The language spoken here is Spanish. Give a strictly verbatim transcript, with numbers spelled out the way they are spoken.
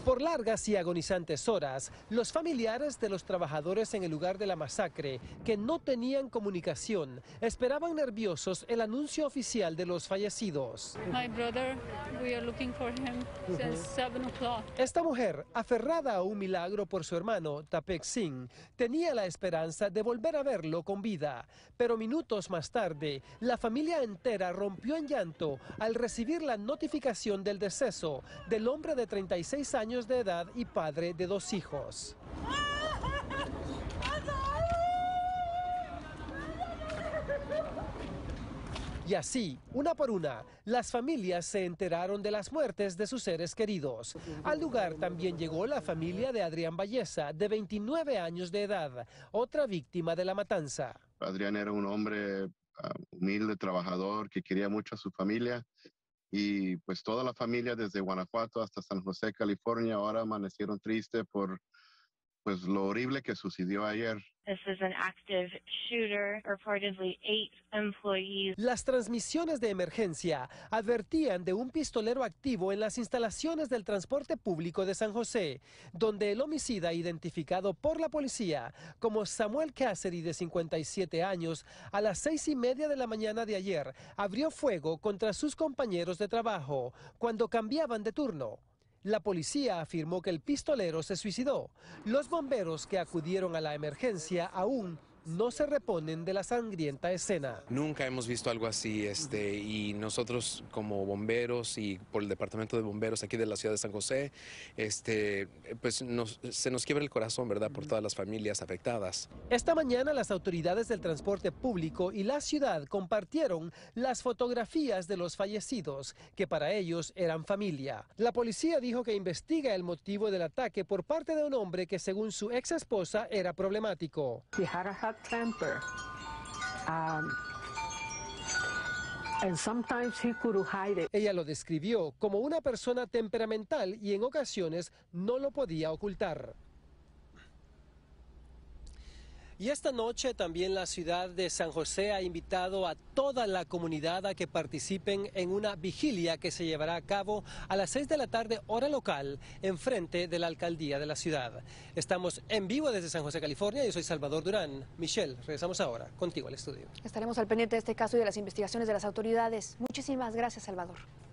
Por largas y agonizantes horas, los familiares de los trabajadores en el lugar de la masacre, que no tenían comunicación, esperaban nerviosos el anuncio oficial de los fallecidos. My brother, we are looking for him since seven o'clock. Esta mujer, aferrada a un milagro por su hermano, Tapek Singh, tenía la esperanza de volver a verlo con vida. Pero minutos más tarde, la familia entera rompió en llanto al recibir la notificación del deceso del hombre de treinta y seis años de edad y padre de dos hijos. Y así, una por una, las familias se enteraron de las muertes de sus seres queridos. Al lugar también llegó la familia de Adrián Valleza, de veintinueve años de edad, otra víctima de la matanza. Adrián era un hombre uh, humilde, trabajador, que quería mucho a su familia. Y pues toda la familia desde Guanajuato hasta San José, California, ahora amanecieron tristes por pues lo horrible que sucedió ayer. This is an active shooter, reportedly eight employees. Las transmisiones de emergencia advertían de un pistolero activo en las instalaciones del transporte público de San José, donde el homicida, identificado por la policía como Samuel Cassidy, de cincuenta y siete años, a las seis y media de la mañana de ayer, abrió fuego contra sus compañeros de trabajo cuando cambiaban de turno. La policía afirmó que el pistolero se suicidó. Los bomberos que acudieron a la emergencia aún no se reponen de la sangrienta escena. Nunca hemos visto algo así, este, y nosotros como bomberos y por el departamento de bomberos aquí de la ciudad de San José, este, pues nos, se nos quiebra el corazón, ¿verdad?, por todas las familias afectadas. Esta mañana las autoridades del transporte público y la ciudad compartieron las fotografías de los fallecidos, que para ellos eran familia. La policía dijo que investiga el motivo del ataque por parte de un hombre que, según su ex esposa, era problemático. Temper. Um, and sometimes he could hide it. Ella lo describió como una persona temperamental y en ocasiones no lo podía ocultar. Y esta noche también la ciudad de San José ha invitado a toda la comunidad a que participen en una vigilia que se llevará a cabo a las seis de la tarde, hora local, enfrente de la alcaldía de la ciudad. Estamos en vivo desde San José, California. Yo soy Salvador Durán. Michelle, regresamos ahora contigo al estudio. Estaremos al pendiente de este caso y de las investigaciones de las autoridades. Muchísimas gracias, Salvador.